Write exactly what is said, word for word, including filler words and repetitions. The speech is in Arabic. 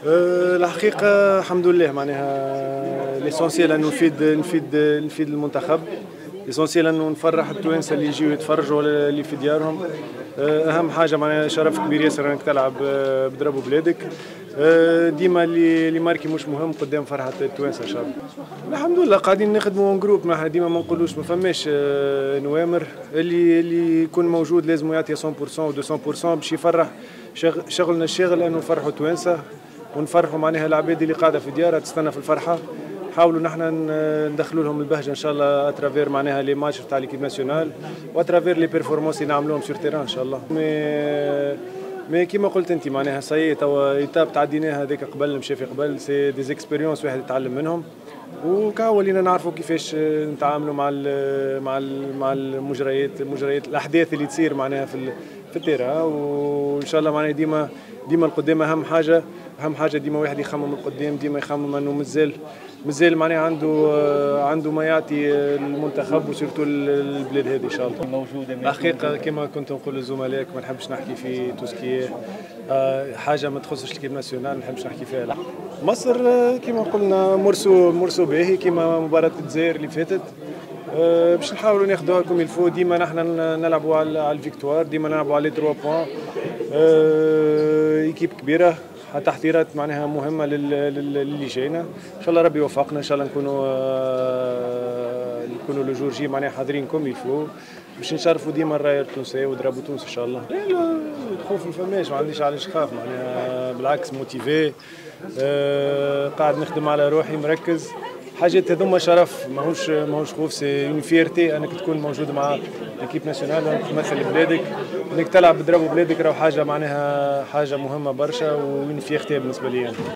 أه، الحقيقة الحمد لله معناها ليسونسيال انه نفيد نفيد نفيد المنتخب. ليسونسيال انه نفرح التوانسه اللي يجيو يتفرجوا ولا اللي في ديارهم. أه، اهم حاجه معناها شرف كبير ياسر انك تلعب أه، بضرب بلادك. أه، ديما اللي اللي ماركي مش مهم قدام فرحه التوانسه ان شاء الله. الحمد لله قاعدين نخدموا اون جروب، ما ديما ما نقولوش ما فماش أه، نوامر. اللي اللي يكون موجود لازم يعطي مية بالمية و مئتين بالمية باش يفرح. شغلنا الشاغل انه نفرحوا التوانسه ونفرحوا معناها العباد اللي قاعده في ديارها تستنى في الفرحه. نحاولوا نحن ندخلوا لهم البهجه ان شاء الله اترافير معناها لي ماتش تاع ليكيب ناسيونال واترافير لي بيرفورمانس اللي نعملوهم سور تيران ان شاء الله. مي مي كيما قلت انت معناها سي توا ايتاب تعديناها هذيك قبل مشافي قبل سي دي زيكسبيريونس واحد يتعلم منهم. وكا ولينا نعرفوا كيفاش نتعاملوا مع ال مع ال مع المجريات المجريات الاحداث اللي تصير معناها في في التيرا. وان شاء الله معناها ديما ديما القدام اهم حاجه. اهم حاجه ديما واحد يخمم القدام، ديما يخمم انه مازال مازال معناها عنده عنده ما يعطي المنتخب وسيرتو البلاد هذه ان شاء الله. موجوده الحقيقه كما كنت نقول للزملاء ما نحبش نحكي في توسكي حاجه ما تخصش الكيب ناسيونال، ما نحبش نحكي فيها. لا. مصر كما قلنا مرسو مرسو باهي كما مباراه الجزائر اللي فاتت. أه باش نحاولوا ناخذوها كوم الفو. ديما نحن نلعبوا على الفيكتوار، ديما نلعبوا على لي تروا بوان. أه ايكيب كبيره، تحضيرات معناها مهمه للي جاينا. ان شاء الله ربي يوفقنا، ان شاء الله نكونوا أه نكونوا لو جور جي معناها حاضرين كوم الفو باش نشرفوا ديما الرايه التونسيه وضربوا تونس ان شاء الله. لا الخوف ما فماش، ما عنديش علاش نخاف معناها بالعكس موتيفي. أه قاعد نخدم على روحي مركز. حاجات هذوما شرف، ماهوش ماهوش خوف، سي اون فيرتي انك تكون موجود مع ليكيب ناسيونال وانك تمثل بلادك، انك تلعب بضرب بلادك راهو حاجه معناها حاجه مهمه برشا وين فيرتي بالنسبه لي أنا.